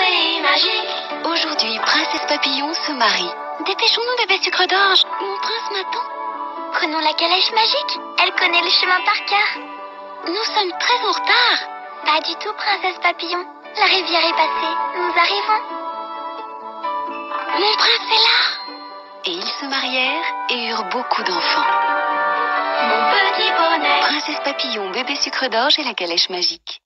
pays magique. Aujourd'hui, Princesse Papillon se marie. Dépêchons-nous, bébé sucre d'orge. Mon prince m'attend. Prenons la calèche magique. Elle connaît le chemin par cœur. Nous sommes très en retard. Pas du tout, Princesse Papillon. La rivière est passée. Nous arrivons. Mon prince est là. Et ils se marièrent et eurent beaucoup d'enfants. Mon petit bonnet. Princesse Papillon, bébé sucre d'orge et la calèche magique.